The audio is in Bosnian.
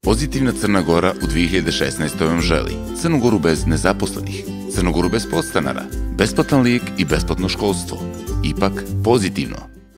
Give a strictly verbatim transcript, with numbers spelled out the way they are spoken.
Pozitivna Crna Gora u dve hiljade šesnaestoj. vam želi Crnu Goru bez nezaposlenih, Crnu Goru bez podstanara, besplatan lijek i besplatno školstvo. Ipak pozitivno.